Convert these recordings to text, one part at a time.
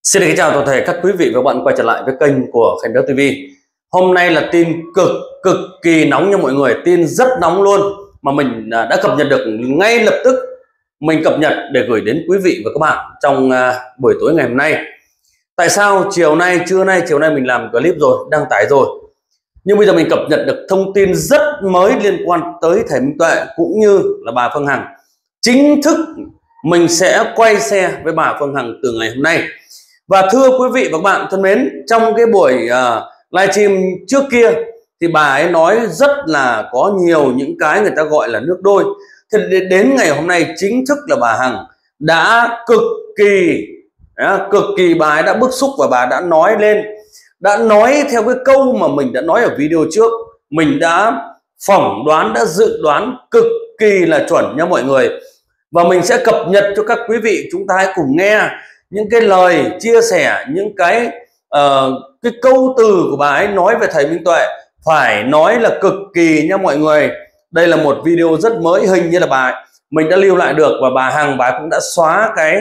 Xin được chào toàn thể các quý vị và các bạn quay trở lại với kênh của Khánh Béo TV. Hôm nay là tin cực kỳ nóng nha mọi người, tin rất nóng luôn mà mình đã cập nhật được ngay lập tức. Mình cập nhật để gửi đến quý vị và các bạn trong buổi tối ngày hôm nay. Tại sao trưa nay mình làm clip rồi, đăng tải rồi. Nhưng bây giờ mình cập nhật được thông tin rất mới liên quan tới thầy Minh Tuệ cũng như là bà Phương Hằng. Chính thức mình sẽ quay xe với bà Phương Hằng từ ngày hôm nay. Và thưa quý vị và các bạn thân mến, trong cái buổi livestream trước kia thì bà ấy nói rất là có nhiều những cái người ta gọi là nước đôi. Thì đến ngày hôm nay chính thức là bà Hằng đã cực kỳ bà ấy đã bức xúc và bà đã nói lên, đã nói theo cái câu mà mình đã nói ở video trước. Mình đã phỏng đoán, đã dự đoán cực kỳ là chuẩn nha mọi người. Và mình sẽ cập nhật cho các quý vị, chúng ta hãy cùng nghe những cái lời chia sẻ, những cái câu từ của bà ấy nói về thầy Minh Tuệ, phải nói là cực kỳ nha mọi người. Đây là một video rất mới, hình như là mình đã lưu lại được, và bà Hằng bà cũng đã xóa cái,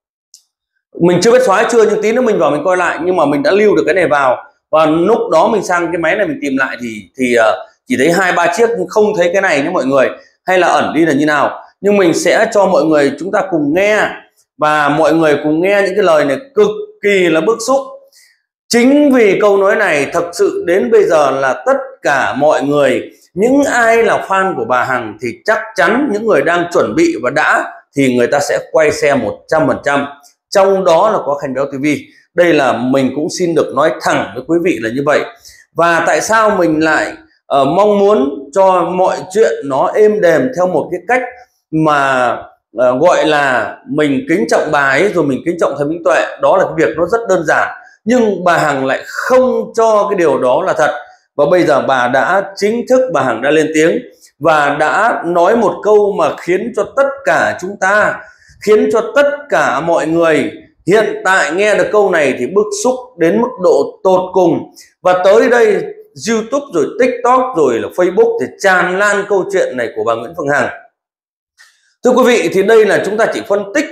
mình chưa biết xóa chưa nhưng tí nữa mình vào mình coi lại, nhưng mà mình đã lưu được cái này vào. Và lúc đó mình sang cái máy này mình tìm lại thì chỉ thấy 2-3 chiếc nhưng không thấy cái này nhé mọi người, hay là ẩn đi là như nào. Nhưng mình sẽ cho mọi người chúng ta cùng nghe, và mọi người cùng nghe những cái lời này cực kỳ là bức xúc. Chính vì câu nói này thật sự đến bây giờ là tất cả mọi người, những ai là fan của bà Hằng thì chắc chắn những người đang chuẩn bị và đã thì người ta sẽ quay xe 100%. Trong đó là có Khánh Béo TV. Đây là mình cũng xin được nói thẳng với quý vị là như vậy. Và tại sao mình lại mong muốn cho mọi chuyện nó êm đềm theo một cái cách mà gọi là mình kính trọng bà ấy rồi mình kính trọng thầy Minh Tuệ, đó là cái việc nó rất đơn giản. Nhưng bà Hằng lại không cho cái điều đó là thật. Và bây giờ bà đã chính thức, bà Hằng đã lên tiếng và đã nói một câu mà khiến cho tất cả chúng ta, khiến cho tất cả mọi người hiện tại nghe được câu này thì bức xúc đến mức độ tột cùng. Và tới đây YouTube rồi TikTok rồi là Facebook thì tràn lan câu chuyện này của bà Nguyễn Phương Hằng. Thưa quý vị, thì đây là chúng ta chỉ phân tích,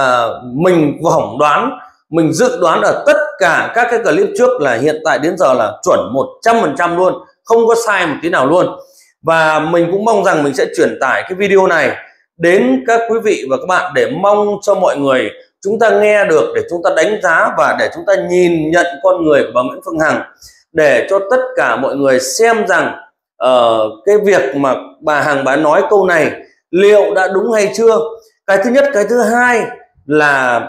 mình phỏng đoán, mình dự đoán ở tất cả các cái clip trước là hiện tại đến giờ là chuẩn 100% luôn, không có sai một tí nào luôn. Và mình cũng mong rằng mình sẽ truyền tải cái video này đến các quý vị và các bạn để mong cho mọi người chúng ta nghe được, để chúng ta đánh giá và để chúng ta nhìn nhận con người của bà Nguyễn Phương Hằng, để cho tất cả mọi người xem rằng cái việc mà bà Hằng bà nói câu này liệu đã đúng hay chưa. Cái thứ nhất. Cái thứ hai là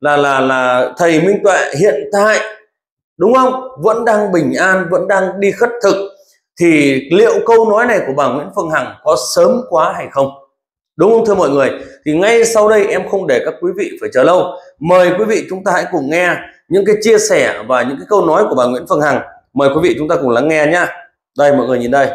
thầy Minh Tuệ hiện tại, đúng không, vẫn đang bình an, vẫn đang đi khất thực, thì liệu câu nói này của bà Nguyễn Phương Hằng có sớm quá hay không, đúng không thưa mọi người? Thì ngay sau đây em không để các quý vị phải chờ lâu, mời quý vị chúng ta hãy cùng nghe những cái chia sẻ và những cái câu nói của bà Nguyễn Phương Hằng. Mời quý vị chúng ta cùng lắng nghe nhá. Đây mọi người nhìn đây.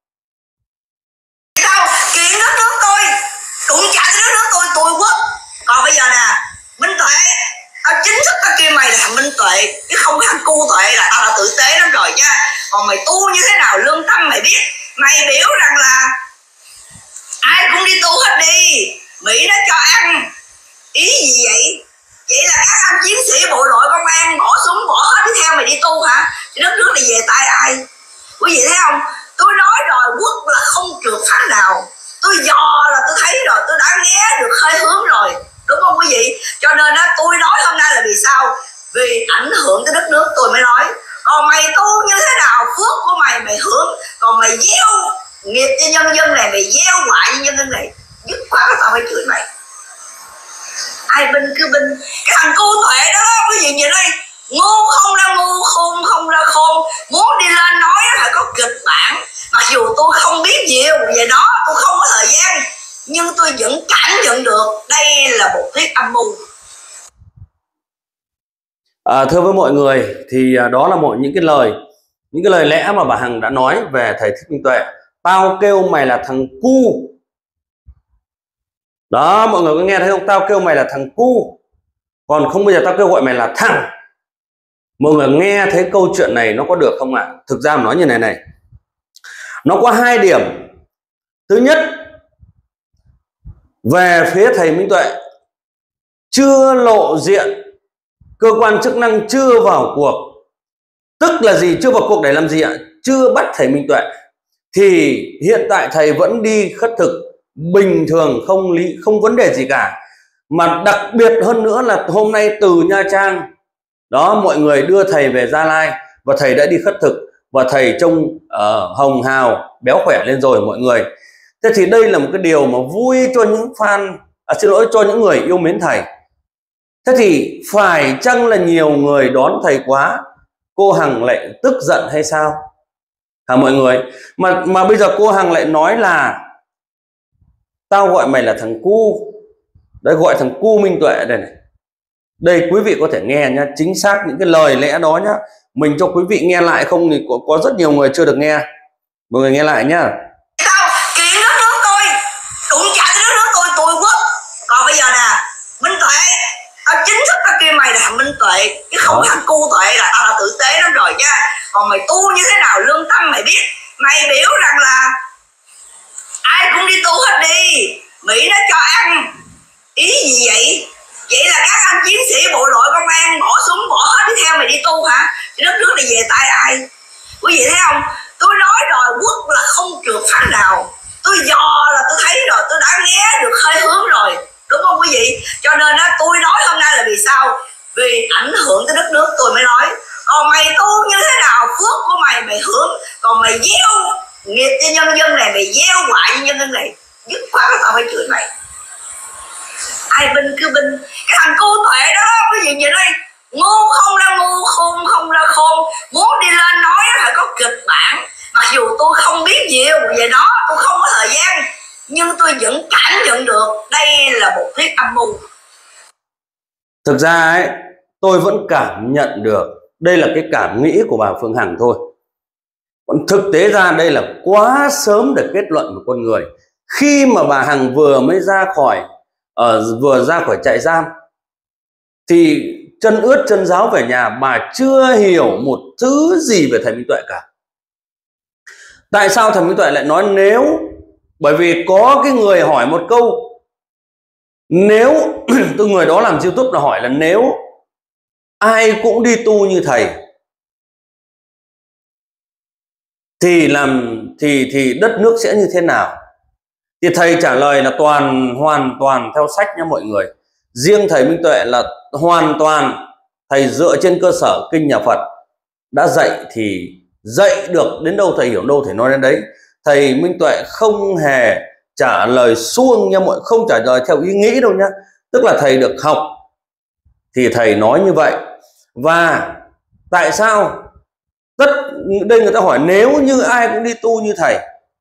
Còn bây giờ nè, Minh Tuệ, tao chính thức tao kêu mày là thằng Minh Tuệ, chứ không có thằng cu Tuệ, là tao là tử tế lắm rồi nha. Còn mày tu như thế nào, lương tâm mày biết. Mày biểu rằng là ai cũng đi tu hết đi, Mỹ nó cho ăn. Ý gì vậy? Vậy là các anh chiến sĩ bộ đội công an bỏ súng bỏ hết đi theo mày đi tu hả? Thì đất nước này về tay ai? Quý vị thấy không? Tôi nói rồi, quốc là không trượt phát nào. Tôi dò là tôi thấy rồi, tôi đã nghe được hơi hướng rồi, đúng không quý vị? Cho nên á, tôi nói hôm nay là vì sao? Vì ảnh hưởng tới đất nước tôi mới nói. Còn mày tu như thế nào, phước của mày mày hưởng. Còn mày gieo nghiệp cho nhân dân này, mày gieo họa cho nhân dân này, dứt khoát là tao phải chửi mày. Ai binh cứ binh. Cái thằng cu Tuệ đó quý vị nhìn đây, ngu không ra ngu, khôn không ra khôn. Muốn đi lên nói phải có kịch bản. Mặc dù tôi không biết nhiều về đó, tôi không có thời gian, nhưng tôi vẫn cảm nhận được đây là một thuyết âm mưu. Thưa với mọi người, thì đó là những cái lời lẽ mà bà Hằng đã nói về thầy Thích Minh Tuệ. Tao kêu mày là thằng cu. Đó, mọi người có nghe thấy không? Tao kêu mày là thằng cu, còn không bây giờ tao kêu gọi mày là thằng. Mọi người nghe thấy câu chuyện này nó có được không ạ? Thực ra mà nói như này, nó có hai điểm. Thứ nhất, về phía thầy Minh Tuệ chưa lộ diện cơ quan chức năng chưa vào cuộc. Tức là gì? Chưa vào cuộc để làm gì ạ? Chưa bắt thầy Minh Tuệ. Thì hiện tại thầy vẫn đi khất thực bình thường, không vấn đề gì cả. Mà đặc biệt hơn nữa là hôm nay từ Nha Trang đó, mọi người đưa thầy về Gia Lai và thầy đã đi khất thực và thầy trông hồng hào béo khỏe lên rồi mọi người. Thế thì đây là một cái điều mà vui cho những fan, xin lỗi, cho những người yêu mến thầy. Thế thì phải chăng là nhiều người đón thầy quá, cô Hằng lại tức giận hay sao hả mọi người? Mà bây giờ cô Hằng lại nói là tao gọi mày là thằng cu. Đấy, gọi thằng cu Minh Tuệ đây này. Đây quý vị có thể nghe nhá, chính xác những cái lời lẽ đó nhá. Mình cho quý vị nghe lại, không thì có rất nhiều người chưa được nghe. Mọi người nghe lại nhá. Kiện đất nước tôi, đụng chạm tới đất nước tôi quất. Còn bây giờ nè, Minh Tuệ, tao chính thức tao kêu mày là thằng Minh Tuệ, chứ không thằng cu Tuệ, là tao là tử tế lắm rồi nha. Còn mày tu như thế nào, lương tâm mày biết. Mày biểu rằng là ai cũng đi tu hết đi, Mỹ nó cho ăn. Ý gì vậy? Vậy là các anh chiến sĩ bộ đội công an bỏ súng bỏ hết đi theo mày đi tu hả? Đất nước này về tay ai? Quý vị thấy không? Tôi nói rồi, quốc là không trượt phát nào. Tôi dò là tôi thấy rồi, tôi đã nghe được hơi hướng rồi, đúng không quý vị? Cho nên tôi nói hôm nay là vì sao? Vì ảnh hưởng tới đất nước tôi mới nói. Còn mày tu như thế nào, phước của mày hưởng. Còn mày gieo nghiệp cho nhân dân này, mày gieo quả cho nhân dân này, dứt khoát là tao phải chửi mày. Ai binh cứ binh. Cái thằng cu Tuệ đó, quý vị nhìn đây, ngu không ra ngu, khôn không ra khôn. Muốn đi lên nói phải có kịch bản. Mặc dù tôi không biết nhiều về nó, tôi không có thời gian, nhưng tôi vẫn cảm nhận được đây là một thuyết âm mưu. Thực ra ấy, tôi vẫn cảm nhận được đây là cái cảm nghĩ của bà Phương Hằng thôi. Còn thực tế ra đây là quá sớm để kết luận một con người. Khi mà bà Hằng vừa mới ra khỏi trại giam thì chân ướt chân ráo về nhà, bà chưa hiểu một thứ gì về thầy Minh Tuệ cả. Tại sao thầy Minh Tuệ lại nói nếu? Bởi vì có cái người hỏi một câu, nếu tôi người đó làm YouTube là hỏi là nếu ai cũng đi tu như thầy thì đất nước sẽ như thế nào? Thì thầy trả lời là hoàn toàn theo sách nha mọi người. Riêng thầy Minh Tuệ là hoàn toàn thầy dựa trên cơ sở kinh nhà Phật đã dạy, thì dạy được đến đâu thầy hiểu đâu thầy nói đến đấy. Thầy Minh Tuệ không hề trả lời suông nha mọi, không trả lời theo ý nghĩ đâu nhá. Tức là thầy được học thì thầy nói như vậy. Và tại sao đây người ta hỏi nếu như ai cũng đi tu như thầy,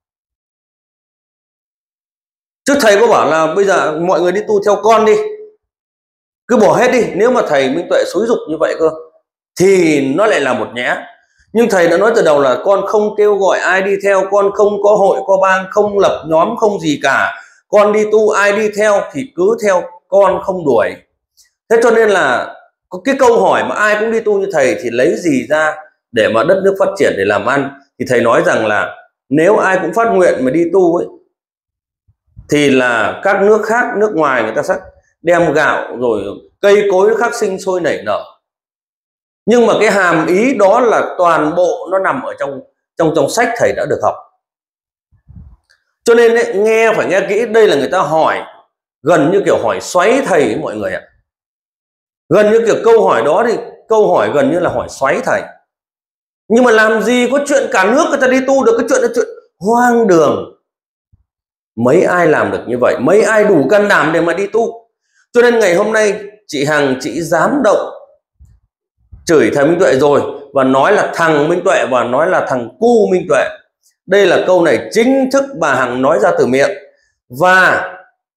chứ thầy có bảo là bây giờ mọi người đi tu theo con đi, cứ bỏ hết đi. Nếu mà thầy Minh Tuệ xúi giục như vậy cơ thì nó lại là một nhẽ. Nhưng thầy đã nói từ đầu là con không kêu gọi ai đi theo, con không có hội có bang, không lập nhóm, không gì cả. Con đi tu, ai đi theo thì cứ theo, con không đuổi. Thế cho nên là cái câu hỏi mà ai cũng đi tu như thầy thì lấy gì ra để mà đất nước phát triển, để làm ăn? Thì thầy nói rằng là nếu ai cũng phát nguyện mà đi tu ấy, thì là các nước khác, nước ngoài người ta sẽ đem gạo rồi cây cối khác sinh sôi nảy nở. Nhưng mà cái hàm ý đó là toàn bộ nó nằm ở trong sách thầy đã được học. Cho nên ấy, phải nghe kỹ, đây là người ta hỏi gần như kiểu hỏi xoáy thầy ấy, mọi người ạ. Gần như kiểu câu hỏi đó thì câu hỏi gần như là hỏi xoáy thầy. Nhưng mà làm gì có chuyện cả nước người ta đi tu được, cái chuyện là chuyện hoang đường. Mấy ai làm được như vậy, mấy ai đủ can đảm để mà đi tu. Cho nên ngày hôm nay chị Hằng chị dám động chửi thầy Minh Tuệ rồi, và nói là thằng Minh Tuệ, và nói là thằng cu Minh Tuệ. Đây là câu này chính thức bà Hằng nói ra từ miệng. Và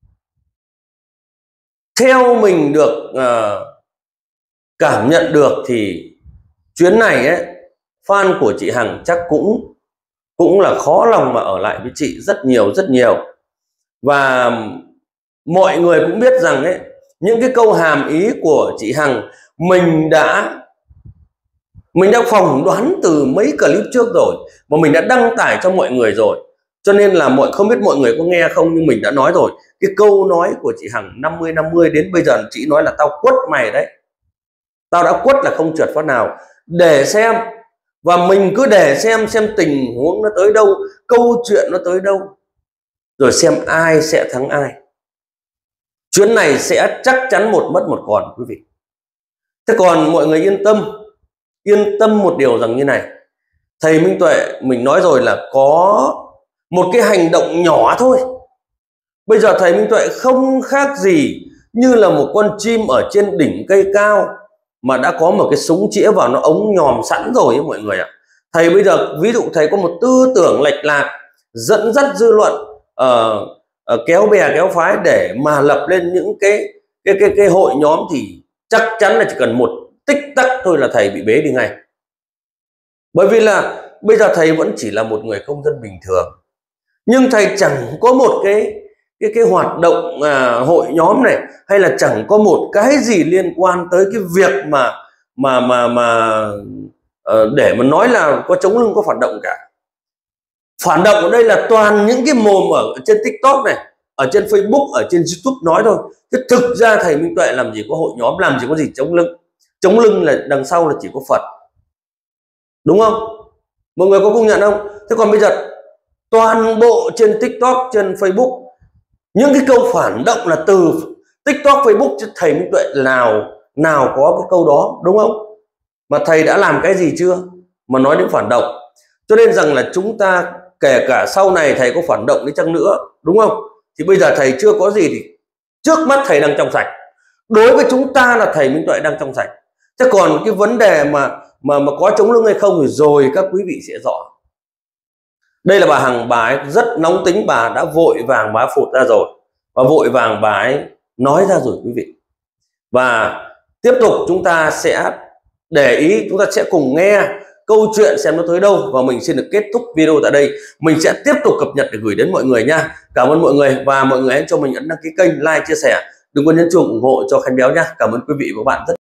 theo mình được cảm nhận được thì chuyến này ấy, fan của chị Hằng chắc cũng là khó lòng mà ở lại với chị rất nhiều. Và mọi người cũng biết rằng ấy, những cái câu hàm ý của chị Hằng mình đã phỏng đoán từ mấy clip trước rồi, và mình đã đăng tải cho mọi người rồi. Cho nên là không biết mọi người có nghe không, nhưng mình đã nói rồi. Cái câu nói của chị Hằng 50-50 đến bây giờ chị nói là tao quất mày đấy. Tao đã quất là không trượt phát nào. Để xem, và mình cứ để xem tình huống nó tới đâu, câu chuyện nó tới đâu, rồi xem ai sẽ thắng ai. Chuyến này sẽ chắc chắn một mất một còn quý vị. Thế còn mọi người yên tâm một điều rằng như này, thầy Minh Tuệ mình nói rồi là có một cái hành động nhỏ thôi. Bây giờ thầy Minh Tuệ không khác gì như là một con chim ở trên đỉnh cây cao mà đã có một cái súng chĩa vào nó ống nhòm sẵn rồi ấy mọi người ạ. Thầy bây giờ ví dụ thầy có một tư tưởng lệch lạc, dẫn dắt dư luận, kéo bè kéo phái để mà lập lên những cái hội nhóm, thì chắc chắn là chỉ cần một tích tắc thôi là thầy bị bế đi ngay. Bởi vì là bây giờ thầy vẫn chỉ là một người công dân bình thường, nhưng thầy chẳng có một cái hoạt động hội nhóm này, hay là chẳng có một cái gì liên quan tới cái việc để mà nói là có chống lưng có phản động cả. Phản động ở đây là toàn những cái mồm ở trên TikTok này, ở trên Facebook, ở trên YouTube nói thôi. Chứ thực ra thầy Minh Tuệ làm gì có hội nhóm, làm gì có gì chống lưng. Chống lưng là đằng sau là chỉ có Phật, đúng không? Mọi người có công nhận không? Thế còn bây giờ toàn bộ trên TikTok, trên Facebook, những cái câu phản động là từ TikTok, Facebook, chứ thầy Minh Tuệ nào có cái câu đó, đúng không? Mà thầy đã làm cái gì chưa mà nói đến phản động? Cho nên rằng là chúng ta kể cả sau này thầy có phản động đi chăng nữa, đúng không, thì bây giờ thầy chưa có gì, thì trước mắt thầy đang trong sạch. Đối với chúng ta là thầy Minh Tuệ đang trong sạch. Thế còn cái vấn đề mà có chống lưng hay không thì rồi các quý vị sẽ rõ. Đây là bà Hằng, bà ấy rất nóng tính, bà đã vội vàng bà phụt ra rồi, và vội vàng bà ấy nói ra rồi quý vị. Và tiếp tục chúng ta sẽ để ý, chúng ta sẽ cùng nghe câu chuyện xem nó tới đâu. Và mình xin được kết thúc video tại đây. Mình sẽ tiếp tục cập nhật để gửi đến mọi người nha. Cảm ơn mọi người, và mọi người hãy cho mình ấn đăng ký kênh, like, chia sẻ. Đừng quên nhấn chuông ủng hộ cho Khánh Béo nha. Cảm ơn quý vị và các bạn rất